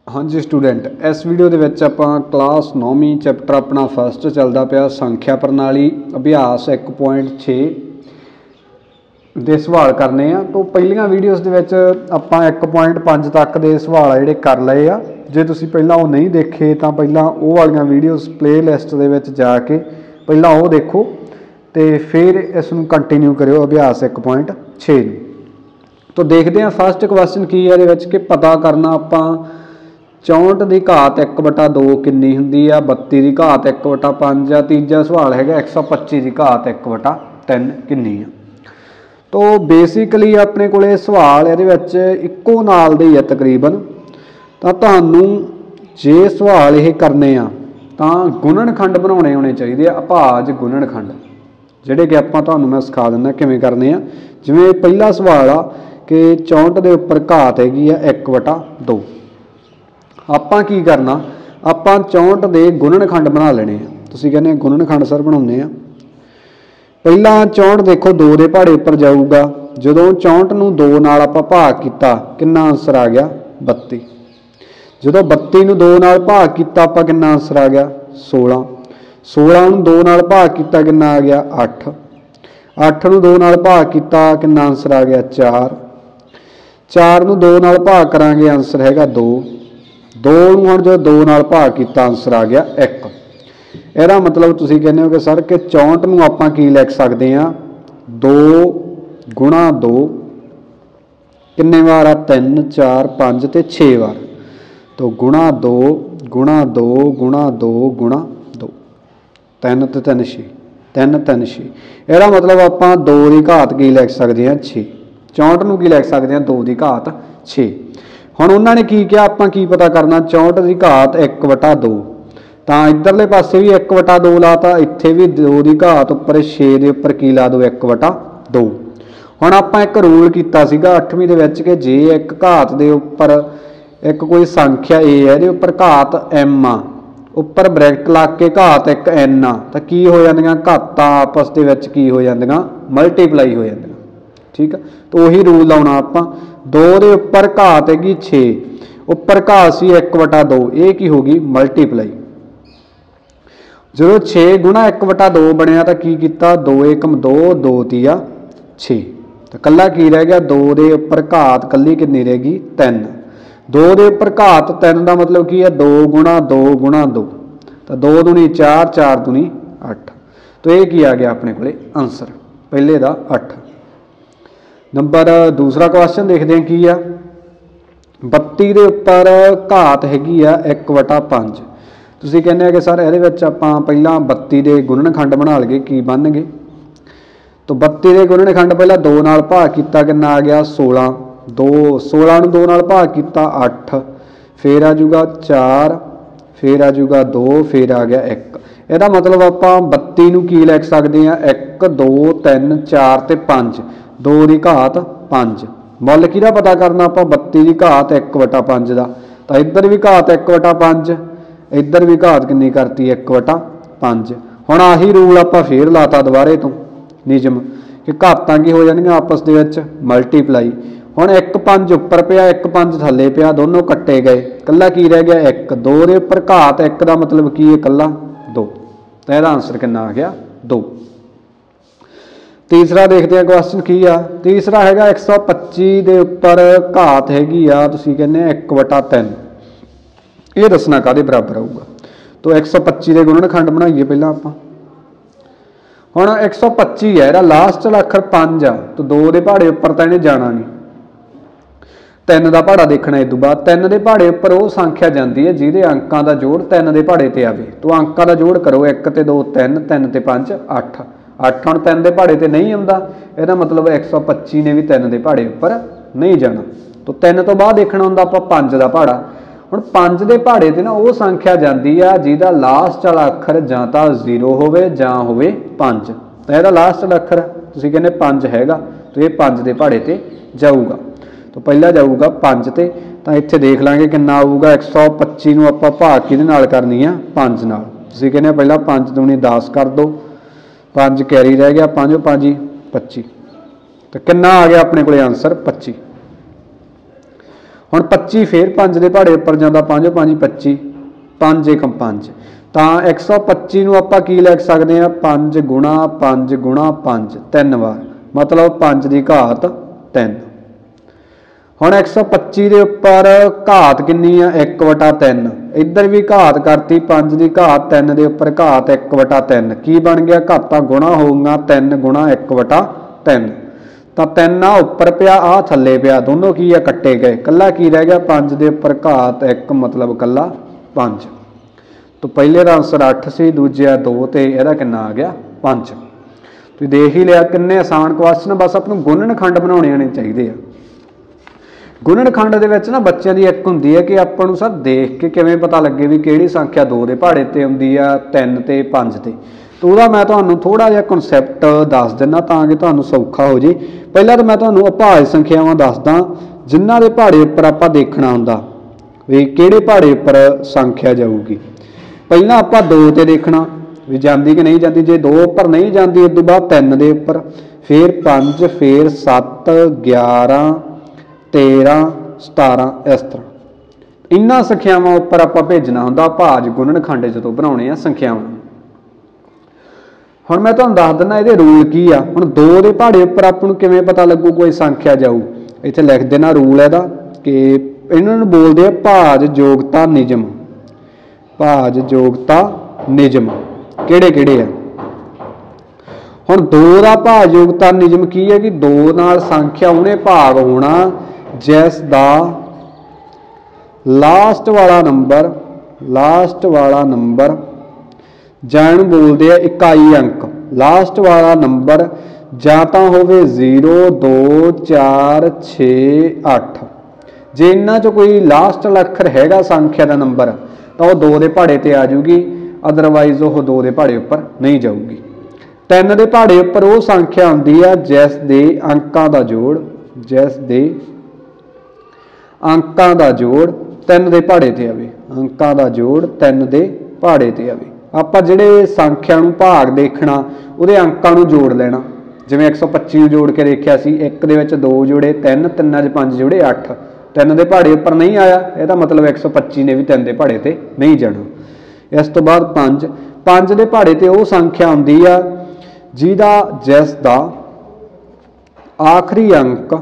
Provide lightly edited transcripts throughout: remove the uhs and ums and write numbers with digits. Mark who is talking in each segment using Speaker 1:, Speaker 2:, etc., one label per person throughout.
Speaker 1: हाँ जी स्टूडेंट, इस वीडियो के विच आपां क्लास 9वीं चैप्टर अपना फस्ट चलता पिया संख्या प्रणाली अभ्यास 1.6 दे सवाल करने आ। तो पहलियां वीडियोज़ दे विच आपां 1.5 तक दे सवाल आ जिहड़े कर लए आ। जे तुसीं पहलां वो नहीं देखे तो पहलां वो वालियां वीडियोज़ प्ले लिस्ट दे विच जाके पहलां वो देखो तो फिर इसनूं कंटिन्यू करियो अभ्यास 1.6। तो देखते हैं फस्ट क्वेश्चन की है ये कि पता करना आपां 64 की घात 1/2 कितनी होंगी आ, 32 की घात 1/5 आ, तीजा सवाल है 125 की घात 1/3 कितनी है। तो बेसिकली अपने को सवाल ये इक्को नाल दे ही है तकरीबन। तो तुहानूं जे सवाल ये करने आ तो गुणनखंड बनाने होने चाहिए, अभाज गुणनखंड जिहड़े कि आपां तुहानूं मैं सिखा दिंदा किवें करने आ। जिवें पहला सवाल आ कि 64 के उपर घात हैगी आ 1/2। आपां की करना, आपां 64 के गुणनखंड बना लेने। तुसीं कहने गुणनखंड सर बनाउने आ। पहला 64 देखो 2 के पहाड़े उपर जाऊगा, जदों 64 नूं 2 नाल आपां भाग कीता कितना आंसर आ गया 32। जदों 32 नूं 2 नाल भाग कीता आपां कितना आंसर आ गया 16। 16 नूं 2 नाल भाग कीता कितना आ गया 8। 8 नूं 2 नाल भाग कीता कितना आंसर आ गया 4। 4 नूं 2 नाल भाग करांगे आंसर हैगा 2। 2 नूं हुण जो 2 नाल भाग कीता आंसर आ गया 1। ਇਹਦਾ मतलब तुसीं कहने हो कि सर कि 64 नूं आपां की लिख सकते हैं 2 गुणा 2 किन्ने वार आ 3 4 5 ते 6 वार। तो गुणा 2 गुणा 2 गुणा 2 गुणा 2 3 ते 3 6 3 3 6। ਇਹਦਾ मतलब आपां 2 की घात की लिख सकते हैं 6। 64 नूं की लिख सकते हैं 2 की घात 6। हुण उन्होंने की किया, आपां की पता करना 64 की घात 1/2। तो इधरले पासे भी 1/2 लाता, इत्थे भी 2 की घात उपर 6 के उपर की ला दो 1/2। हुण आपां एक रूल कीता सीगा 8वीं दे विच कि जे एक घात दे उपर एक कोई संख्या ए है दे उपर घात m आ, उपर ब्रैकेट ला के घात एक n आ, तो की हो जांदियां घातां आपस दे विच की हो जांदियां मल्टीप्लाई हो जांदियां। ठीक है, तो वही रूल लाउणा आपां। 2 के उपर घात हैगी 6, उपर घात सी 1/2, ये की होगी मल्टीप्लाई। जो 6 गुणा 1/2 बनया तो की किया 2 एकम 2 2 तिया 6। तो कला की रह गया 2 के उपर घात कली कितनी रहेगी 3। 2 के उपर घात 3 का मतलब की है 2 गुणा 2 गुणा 2। तो 2 दूनी 4 4 दूनी 8। तो ये की आ गया अपने को आंसर पहले का 8 नंबर। दूसरा क्वेश्चन देखते हैं की आ 32 के उपर घात हैगी आ 1/5। तुसीं कहने कि सर ये आपां पहला 32 के गुणनखंड बना लईए की बन गए। तो 32 के गुणनखंड पहला 2 नाल भाग किया कितना आ गया 16। 2 16 नूं 2 नाल भाग किया 8, फिर आ जूगा 4, फिर आ जूगा 2, फिर आ गया 1। ਇਹਦਾ मतलब आपां 32 नूं की लिख सकते हैं 1 2 3 4 ते 5, 2 की घात 5। मुल किहदा पता करना आपां 32 की घात 1/5 का। तो इधर भी घात 1/5, इधर भी घात कितनी करती 1/5। हुण आही रूल आपां फिर लाता दोबारे तो नियम कि घातां की हो जाणगीआं आपस दे विच मल्टीप्लाई। हुण 1 5 उपर पिया 1 5 थल्ले पिया, दोनों कट्टे गए, कल्ला की रह गया 1। 2 के उपर घात 1 का मतलब की है कल्ला 2। तो यह आंसर कितना आ गया 2। तीसरा देखते हैं क्वेश्चन की आ। तीसरा है 125 के उपर घात हैगी आ तुसीं कहने 1/3। ये दसना कादे बराबर आऊगा। तो 125 के गुणनखंड बनाइए पहला आपां। हुण 125 है, लास्ट वाला अखर 5 आ, तो 2 के पहाड़े उपर तो इन्हें जाना नहीं, 3 का पहाड़ा देखना। इस तो बाद 3 के पहाड़े उपर वो संख्या जाती है जिहदे अंकां का जोड़ 3 के पहाड़े ते आवे। तो अंकां का जोड़ करो 1 ते 2 3, 3 ते 5 8। 8 हुण 3 के पहाड़े ते नहीं आउंदा, ਇਹਦਾ मतलब 125 ने भी 3 के पहाड़े उपर नहीं जाना। तो 3 तो बाद देखना हुंदा आपां 5 का पहाड़ा। हुण 5 के पहाड़े ते ना वो संख्या जाती है जिहदा लास्ट वाला अखर जां तां 0 होवे जां होवे 5। तो यह लास्ट वाला अखर तुसीं कहने 5 हैगा, तो ये 5 के पहाड़े ते जाऊगा। तो पहला जाऊगा 5 ते। तो इत्थे देख लांगे कितना आऊगा 125 नूं आपां भाग किहदे नाल करनी आ 5 नाल। तुसीं कहने पहला 5 दूनी 10 कर दो, 5 कैरी रह गया 5 5 25। तो कितना आ गया अपने को आंसर 25। हुण 25 फिर 5 के पहाड़े उपर जाता, 5 5 25, 5 एकम 5, तो 125 नूं आपां की लिख सकते हैं 5 गुणा 5 गुणा 5 3 बार, मतलब 5 की घात 3। हुण 125 के उपर घात कितनी है 1/3, इधर भी घात करती 5 की घात 3 के उपर घात 1/3, की बन गया घातां गुणा होऊगा 3 गुणा 1/3, तो 3 आ उपर पिया आ थले पिया, दोनों की है कट्टे गए, कला की रह गया 5 के उपर घात 1 मतलब कला 5। तो पहले का आंसर 8 सी, दूजे 2 तो यदा कितना आ गया 5। तो देख ही लिया किन्ने आसान क्वेश्चन, बस अपनों गुणन खंड बनाने आने चाहिए। गुणन खंड दे विच ना बच्चों की एक हुंदी है कि आपां नूं सर देख के किवें पता लगे भी किहड़ी संख्या 2 के पहाड़े ते आउंदी आ, 3 ते 5 ते। तो वह मैं तुहानूं थोड़ा जिहा कॉन्सैप्ट दस दिना तां कि तुहानूं सौखा हो जे। पहला तो मैं तुहानूं अभाज्य संख्यावां दसदा जिन्हां दे पहाड़े उपर आपां देखना हुंदा भी किहड़े पहाड़े उपर संख्या जाऊगी। पहला आपां 2 ते देखना भी जांदी कि नहीं जांदी, जे 2 उपर नहीं जांदी उस तों बाद 3 दे उपर, फिर 5, फिर 7, 11, 13, 17, इस तरह इन्हां संख्यावां उपर आपां भेजना हुंदा भाज गुणन खंड जदों बनाउणे आ संख्यावां। हुण मैं तुहानूं दस दिना इहदे रूल की आ। हुण 2 के पहाड़े उपर आपां नूं किवें पता लगू कोई संख्या जाऊ, इत्थे लिख देना रूल इहदा कि इन्हां नूं बोलदे आ भाज योगता नियम। भाज योगता नियम किहड़े किहड़े आ? हुण 2 का भाज योगता नियम की है कि 2 नाल संख्या उहने भाग होना जिस दा लास्ट वाला नंबर जां बोलते हैं इकाई अंक, लास्ट वाला नंबर जां तां होवे 0, 2, 4, 6, 8। जे इन्हां चों कोई लास्ट अखर हैगा संख्या का नंबर तो वह 2 के पहाड़े ते आ जाऊगी, अदरवाइज वह 2 के पहाड़े उपर नहीं जाऊगी। 3 के पहाड़े उपर वो संख्या आउंदी है जिस दे अंकां दा जोड़, जिस दे अंकां दा जोड़ 3 के पहाड़े ते आवे, अंकां दा जोड़ 3 के पहाड़े ते आवे। आपां जिहड़े संख्या नूं भाग देखना उहदे अंकां नूं जोड़ लेना, जिवें 125 नूं जोड़ के देखिया सी, 1 दे विच 2 जोड़े 3, 3 च 5 जोड़े 8, 3 के पहाड़े उपर नहीं आया, यदा मतलब 125 ने भी 3 के पहाड़े ते नहीं जाना। इस तो बाद 5 के पहाड़े ते वो संख्या आउंदी आ जिहदा जिस दा आखिरी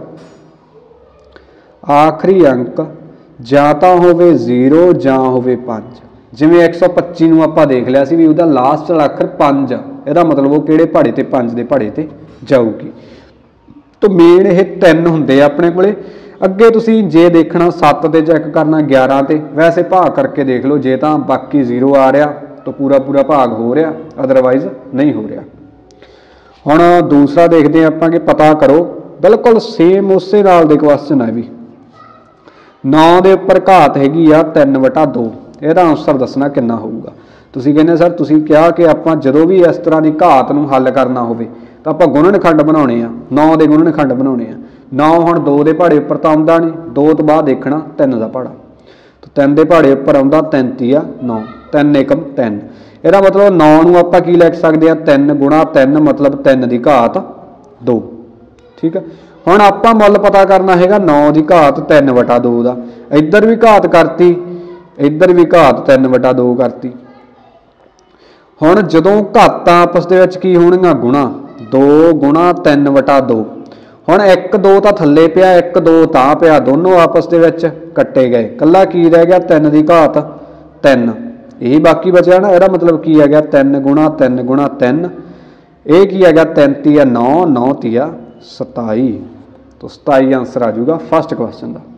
Speaker 1: अंक जां तां होवे 0 जां होवे 5। जिवें 125 नूं आपां देख लिया सी भी उहदा लास्ट वाला अखर 5 आ, इहदा मतलब वो किहड़े पहाड़े ते 5 के पहाड़े ते जाऊगी। तो मेन ये 3 हुंदे अपने कोले। अगे तुसीं जे देखना 7 ते चैक करना, 11 ते वैसे भाग करके देख लो, जे तां बाकी 0 आ रहा तो पूरा पूरा भाग हो रहा, अदरवाइज नहीं हो रहा। हुण दूसरा देखते हैं आपां कि पता करो, बिल्कुल सेम उस नाल दे क्वेश्चन है भी 9 के उपर घात हैगी आ 3/2, ਇਹਦਾ आंसर दसना कितना होगा। तुसीं कहने सर तुसीं कहा कि आपां जदों भी इस तरह की घात नूं हल करना होवे तो आपां गुणन खंड बनाउणे आ, 9 के गुणन खंड बनाउणे आ। 9 हुण 2 के पहाड़े उपर तां आउंदा नहीं, 2 तो बाद देखना 3 का पहाड़ा, तो 3 के पहाड़े उपर आउंदा 33 आ 9, 3 एकम 3। ਇਹਦਾ मतलब 9 नूं आपां की लिख सकते हैं 3 गुणा 3 मतलब 3 की घात 2। ठीक है, हुण आपां मुल पता करना हैगा 9 की घात 3/2 का, इधर भी घात करती इधर भी घात 3/2 करती। हुण जदों घातां आपस दे विच की होणगीਆਂ गुणा, 2 गुणा 3/2। हुण 1 2 तां थल्ले पिया, 1 2 तां पिया, दोनों आपस दे विच कट्टे गए, कल्ला की रह गया 3 की घात 3, यही बाकी बचा ना। ਇਹਦਾ मतलब की है गया 3 गुणा 3 गुणा 3, ये की है गया 33 है 9, 9 तिया 27, तो 27 आंसर आ जाऊगा फर्स्ट क्वेश्चन का।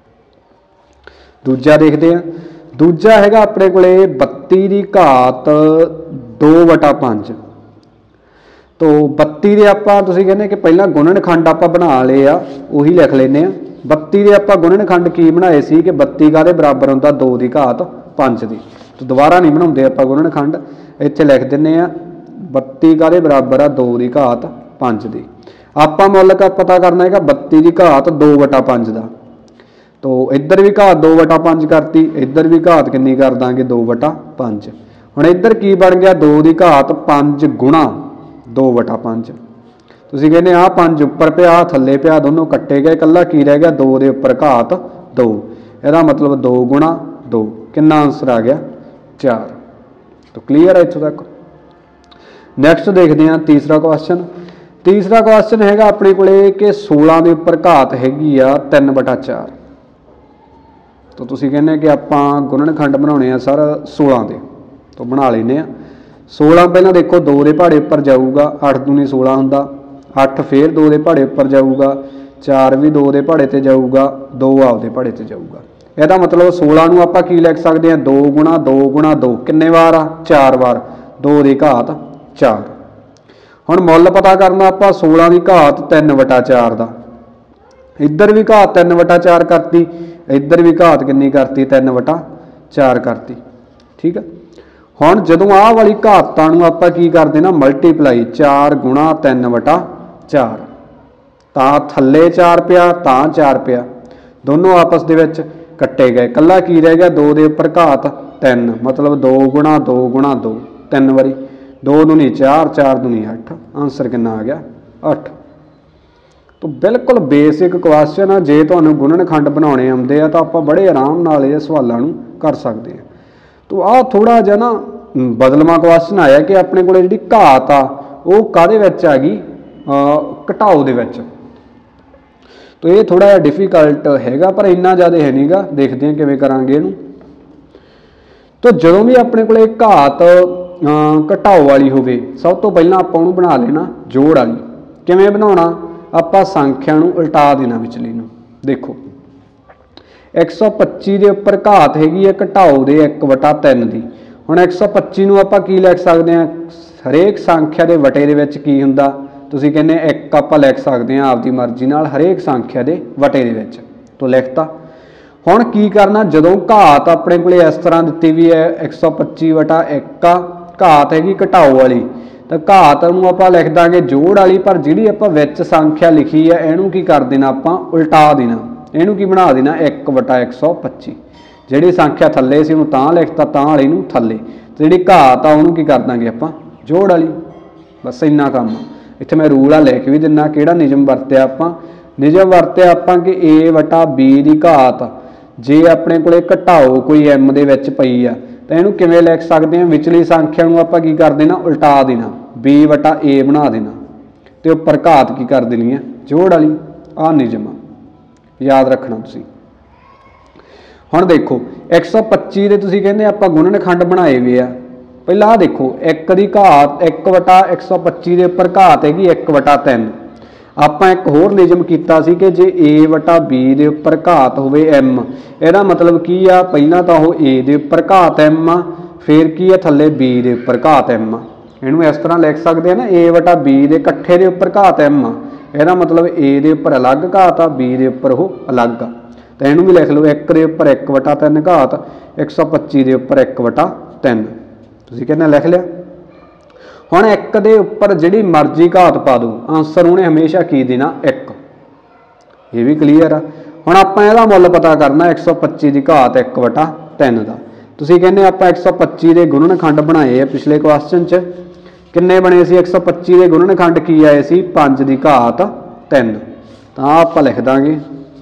Speaker 1: दूजा देखते हैं, दूजा हैगा अपने कोले 32 की घात 2/5। तो 32 के आपां तुसीं कहने कि पहला गुणन खंड आपां बना लए आ, उही लिख लेने आ। 32 के आपां गुणन खंड की बनाए सी कि 32 काहदे बराबर हुंदा 2 की घात 5 की। तो दोबारा नहीं बनाउंदे आपां गुणन खंड, इत्थे लिख दिंने आ 32 काहदे बराबर आ 2 की घात 5 की। आपां मुल पता करना है 32 की घात 2/5 का, तो इधर भी घात 2/5 करती, इधर भी घात कितनी कर देंगे 2/5। हुण इधर की बन गया 2 की घात 5 गुणा 2/5। तुसीं कहने आ 5 उपर पिया थल्ले पिया, दोनों कट्टे गए, कल्ला की रह गया 2 के उपर घात 2, ਇਹਦਾ मतलब 2 गुणा 2, कितना आंसर आ गया 4। तो क्लीयर है इत्थों तक। नैक्सट देखते हैं तीसरा क्वेश्चन। तीसरा क्वेश्चन हैगा अपने कोले कि 16 के उपर घात हैगी आ 3/4। तो तुसीं कहने कि आपां गुणनखंड बनाने आ सर 16 के, तो बना लेने 16 पहला देखो 2 के पहाड़े उपर जाऊगा, 8 दूनी 16 हुंदा, 8 फिर 2 के पहाड़े उपर जाऊगा, 4 भी 2 के पहाड़े ते जाऊगा, 2 आपदे पहाड़े ते जाऊगा। ਇਹਦਾ मतलब 16 ਨੂੰ ਆਪਾਂ ਕੀ ਲਿਖ ਸਕਦੇ ਹਾਂ 2 गुणा 2 गुणा 2 किन्ने वार आ 4 वार, 2 की घात 4। हुण मुੱਲ पता करना ਆਪਾਂ 16 की घात 3/4 ਦਾ, इधर भी घात 3/4 करती, इधर भी घात कितनी करती 3/4 करती। ठीक है, हुण जदों आह वाली घातां नूं आपां की करदे ना मल्टीप्लाई 4 गुणा 3/4, तां थल्ले 4 पिया तां 4 पिया, दोनों आपस दे विच कट्टे गए, कला की रह गया 2 के उपर घात 3, मतलब 2 गुणा 2 गुणा 2, 3 वारी, 2 दूनी 4, 4 दूनी 8, आंसर कितना आ गया 8। तो बिल्कुल बेसिक क्वेश्चन है, जे तुहानूं गुणनखंड बनाने आउंदे आ तां आपां बड़े आराम नाल इह सवालां नूं कर सकदे हां। तो आह थोड़ा जिहा ना बदलवा क्वेश्चन आया कि अपने कोल जिहड़ी घात आ वो काहदे विच आ गई, घटाओ दे विच। तो ये थोड़ा जिहा डिफिकल्ट हैगा, पर इन्ना ज़्यादा है नहीं गा, देखते हैं किवें करांगे इहनूं। तो जदों भी अपने कोल घात घटाओ वाली होवे, सब तो पहलां आपां उहनूं बना लेना जोड़ वाली। किवें बनाउणा, आपां संख्या नूं उल्टा देना विचली नूं। देखो 125 के उपर घात हैगी है घटाओ दे 1/3 दी। हुण 125 नूं आपां की लिख सकते हैं, हरेक संख्या के वटे दे विच की हुंदा, तुसीं कहने एक आपां लिख सकते हैं आपकी मर्जी नाल हरेक संख्या के वटे दे विच, तो लिखता। हुण की करना, जदों घात अपने कोले इस तरह दित्ती भी है 125/1 घात हैगी घटाओ वाली, तो घात नूं आपां लिख दांगे जोड़ वाली, पर जिहड़ी आपां विच संख्या लिखी है इहनूं की कर देना आपां उल्टा देना, इहनूं की बना देना 1/125। जिहड़ी संख्या थल्ले सी उहनूं तां लिखता, तां वाली नूं थल्ले, जिहड़ी घात आ उहनूं की कर दांगे आपां जोड़ वाली। बस इन्ना काम आ। इत्थे मैं रूल आ लिख भी दिना किहड़ा नियम वरत्या आपां, नियम वरत्या आपां कि a/b की घात जे अपने कोले घटाओ कोई m दे विच पई आ तो इहनूं किवें लिख सकते हैं, विचली संख्या नूं आपां की कर देना उल्टा देना, b/a बना देना, ते उपर घात की कर देनी है जोड़ वाली। आ नियम याद रखना तुसीं। हुण देखो 125 दे तुसीं कहंदे आपां गुणनखंड बनाए वे आ, पहला आ देखो 1 की घात 1/125 के उपर घात हैगी 1/3। आपां एक होर नियम कीता सी कि जे a/b के उपर घात होवे m, इहदा मतलब की आ, पहला तो वो a के उपर घात m आ, फिर की आ थल्ले b के उपर घात m आ। इहनूं इस तरह लिख सकते हैं ना a/b के इकट्ठे के उपर घात m आ, इहदा मतलब a के उपर अलग घात आ, b के उपर वो अलग आ। तो इहनूं भी लिख लो 1 के उपर 1/3 घात 125 के उपर 1/3, तुसीं कहना लिख लिया। हुण 1 दे उपर जिहड़ी मर्जी घात पा दो, आंसर उहने हमेशा की देना 1। ये भी क्लीयर आ। हुण आपां इहदा मुੱਲ पता करना 125 की घात 1/3 दा। तुसीं कहने आपां 125 के गुणनखंड बनाए आ, पिछले क्वेश्चन च किन्ने बने सी 125 के गुणनखंड की आए सी 5 की घात 3, तां आपां लिख दांगे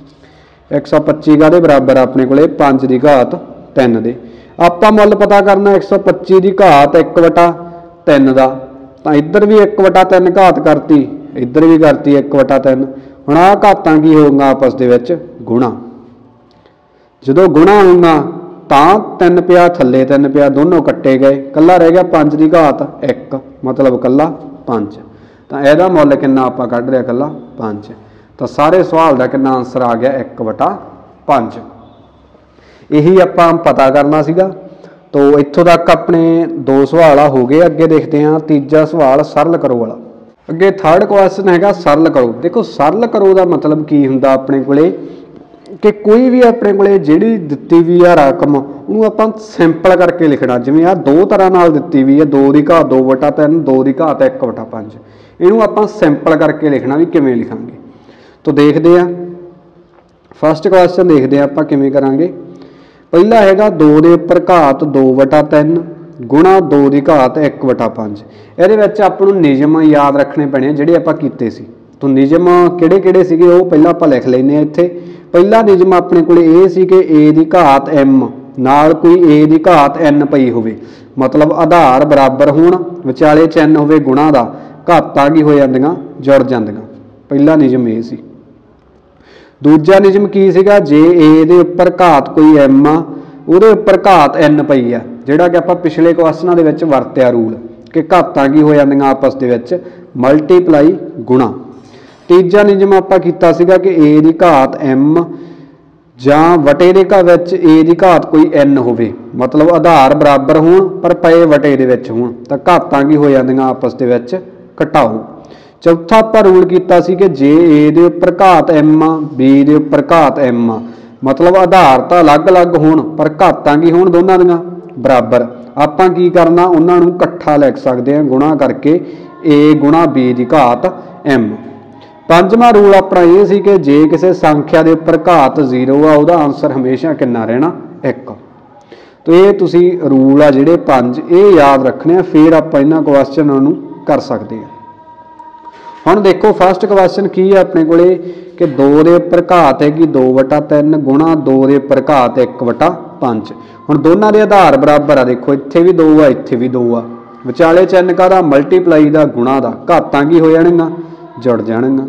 Speaker 1: 125 काहदे बराबर अपने कोले 5 की घात 3 दे। आपां मुੱਲ पता करना 125 की घात 1/3 दा, तां इधर भी 1/3 घात करती, इधर भी करती 1/3। हुण आह घातां की होऊगा आपस दे विच गुणा, जदों गुणा होऊगा तां 3 पिया थल्ले 3 पिया, दोनों कट्टे गए, कल्ला रह गया 5 की घात 1, मतलब कल्ला 5। तां इहदा मुੱਲ किन्ना आपां कढ लिया कल्ला 5। तो सारे सवाल का कितना आंसर आ गया 1/5। यही आपां पता करना सीगा। तो इत्थों तक अपने 2 सवाल हो गए। अगे देखते हैं तीजा सवाल सरल करो वाला। अगे थर्ड क्वेश्चन हैगा सरल करो। देखो सरल करो का मतलब की हुंदा अपने कोले कि कोई भी अपने कोले जिहड़ी दित्ती हुई आ रकम उहनूं आपां सिंपल करके लिखना। जिवें आ 2 तरह नाल दित्ती हुई है, 2 की घात 2/3, 2 की घात 1/5। इहनूं आपां सिंपल करके लिखना भी किवें लिखांगे। तो देखते हैं फस्ट क्वेश्चन देखते हैं आपां किवें करांगे। पहला हैगा 2 के उपर घात 2/3 गुणा 2 की घात 1/5। इहदे विच आपां नूं नियम याद रखने पैणे जिहड़े आपां कीते सी। तो नियम किहड़े-किहड़े सीगे वो पहलां आपां लिख लैंदे आ इत्थे। पहला नियम अपने को ये सी कि ए की घात m नाल कोई ए की घात n पई होवे, मतलब आधार बराबर होण विचाले चिन्ह होवे गुणा दा, घातां की हो जांदियां जुड़ जांदियां। पहला नियम ये सी। दूजा नियम की सीगा, जे ए दे उपर घात कोई m आ उहदे उपर घात n पई आ, जिहड़ा कि आपां पिछले क्वेश्चनां दे विच वरतिया रूल कि घातां की हो जांदियां आपस दे विच मल्टीप्लाई गुणा। तीजा नियम आपां कीता सीगा कि ए दी घात m जां वटे दे विच ए दी घात कोई n होवे, मतलब आधार बराबर होण पर पए वटे दे विच होण, तां घातां की हो जांदियां आपस दे विच घटाओ। चौथा आपां रूल कीता सी कि जे ए दे उपर घात m आ बी दे उपर घात m आ, मतलब आधार तो अलग अलग होण पर घातां की होण दोनां दियां बराबर, आपां की करना उन्हां नूं इकट्ठा लिख सकते हैं गुणा करके a गुणा b की घात m। पंजवां रूल अपना ये सी कि जे किसी संख्या के उपर घात 0 आ उहदा आंसर हमेशा कितना रहना 1। तो ये तुसी रूल आ जिहड़े 5 ये याद रखने, फिर आप इन्हां क्वेश्चनां नूं कर सकते हैं। हुण देखो फस्ट क्वेश्चन की है अपने को कि 2 के उपर घात हैगी 2/3 गुणा 2 के उपर घात 1/5। हुण दोनों के आधार बराबर आ, देखो इत्थे भी 2 आ इत्थे भी 2 आ, विचाले चिन्ह का मल्टीप्लाई का गुणा का, घातां की हो जाणगियां जुड़ जाणगियां।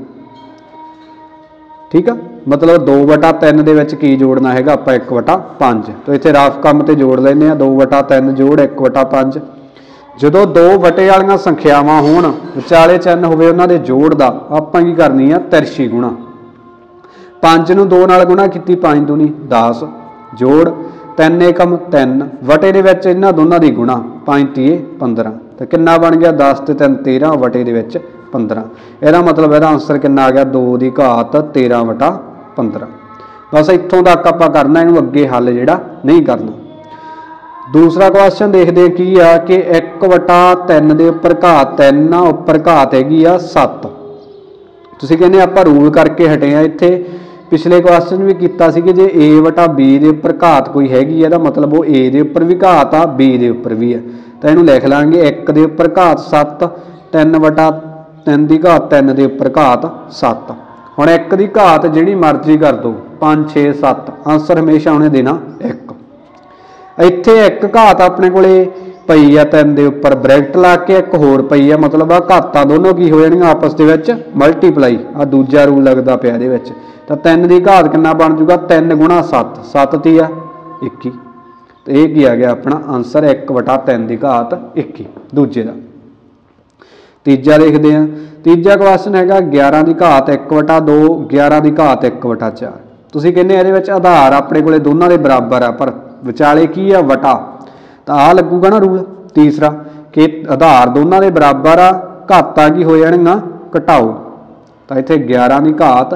Speaker 1: ठीक है, मतलब 2/3 दे विच की जोड़ना है आपां 1/5, तो इत्थे रफ काम ते जोड़ लैंदे आ 2/3 जोड़ 1/5। जदों 2 वटे वालियां संख्यावां होण विचाले चिन्ह होवे उन्हां दे जोड़ दा, आपां की करनी है तिरछी गुणा। 5 नूं 2 नाल गुणा कीती 5 दूनी 10 जोड़ 3 एकम 3 वटे दे विच इन्हां दोनां दी गुणा 5 तीए 15, तो कितना बन गया 10 ते 3 13 वटे दे विच 15। ਇਹਦਾ मतलब ਇਹਦਾ आंसर कितना आ गया 2 की घात 13/15। बस इत्थों तक आपां करना, इहनूं अगे हल जिहड़ा नहीं करना। दूसरा क्वेश्चन देखते हैं की आ कि 1/3 के उपर घात 3 आ, उपर घात हैगी आ 7। तुसीं कहने आपां रूल करके हटे आ, इत्थे पिछले क्वेश्चन भी किया सी कि जे a/b के उपर घात कोई हैगी है, मतलब वो a के उपर भी घात आ b के उपर भी है, तो इहनूं लिख लांगे 1 के उपर घात 7 3/3 की घात 3 के उपर घात 7। हुण 1 की घात जिहड़ी मर्जी कर दो 5 6 7, आंसर हमेशा उन्हें देना 1। इत्थे 1 घात अपने को पई आ 3 के उपर ब्रैकेट ला के 1 होर पई आ, मतलब आ घातां दोनों की हो जाणगियां आपस दे विच मल्टीप्लाई। आ दूजा रूल लगदा पिया इहदे विच, तां 3 की घात कितना बन जूगा 3 गुणा 7 7 ती आ 21, तो यह की आ गया अपना आंसर 1/3 की घात 21 दूजे का। तीजा देखते हैं, तीजा क्वेश्चन है 11 की घात 1/2 11 की घात 1/4। तुसीं कहने इहदे विच आधार अपने को दोनों के बराबर आ पर विचाले की आ वटा, तो आ लगूगा ना रूल तीसरा कि आधार दोनों के बराबर आ, घातां की हो जाणगियां घटाओ। तो इत्थे 11 की घात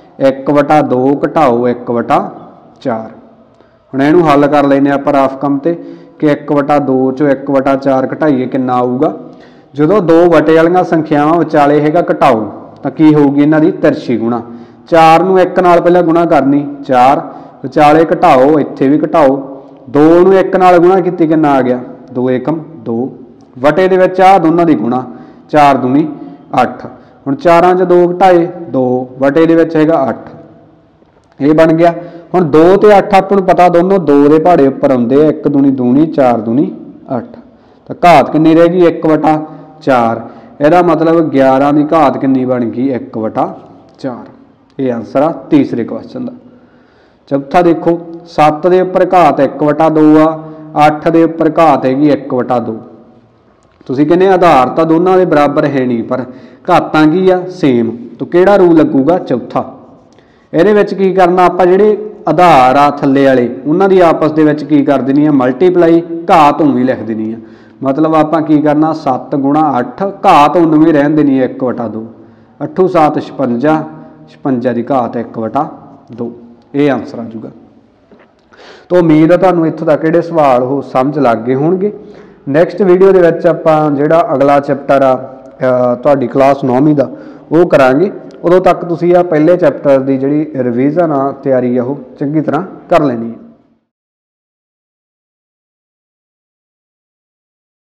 Speaker 1: 1/2 घटाओ 1/4। हुण इहनूं हल कर लैने आपां रफ काम ते कि 1/2 चों 1/4 घटाइए कितना आऊगा। जदों 2 वटे वालियां संख्यावां विचाले हैगा घटाओ, तो की होगी इन्हां दी तिरछी गुणा। 4 नूं 1 नाल पहलां गुणा करनी 4, विचाले घटाओ इत्थे भी घटाओ, 2 नूं 1 नाल गुणा कीती कितना आ गया 2 एकम 2 वटे दे विच आ दोनों दी गुणा 4 दूनी 8। हुण 4 च 2 घटाए 2 वटे दे विच हैगा 8, ये बन गया। हुण 2 ते 8 आपां नूं पता दोनों 2 दे पहाड़े उपर आउंदे, 1 दूनी दूनी 4 दूनी 8, तो घात कितनी रह गई 1/4। ਇਹਦਾ मतलब 11 की घात कितनी बन गई 1/4। ये आंसर आ तीसरे क्वेश्चन का। चौथा देखो 7 के उपर घात 1/2 आ, 8 के उपर घात हैगी 1/2। तुसीं कहने आधार तो दोनों के बराबर है नहीं पर घातां की आ सेम, तो किहड़ा रूल लगूगा चौथा। ਇਹਦੇ ਵਿੱਚ ਕੀ करना ਆਪਾਂ ਜਿਹੜੇ आधार आ थल्ले वाले उन्हां दी आपस ਦੇ ਵਿੱਚ ਕੀ कर देनी है मल्टीप्लाई, घात उन्हीं लिख देनी है। मतलब आपां की करना 7 गुणा 8 घात उन्हीं रहन देनी है 1/2, 8 7 56 56 की घात 1/2, ये आंसर आ जूगा। तो उम्मीद है तुहानूं इत्थों तक जिहड़े सवाल वो समझ लग गए होणगे। नैक्सट वीडियो दे विच आपां जिहड़ा अगला चैप्टर आ तुहाडी क्लास 9वीं दा वो करांगे। उदों तक तुसीं आ पहले चैप्टर की जिहड़ी रिवीजन आ तैयारी आ वो चंगी तरह कर लैनी है।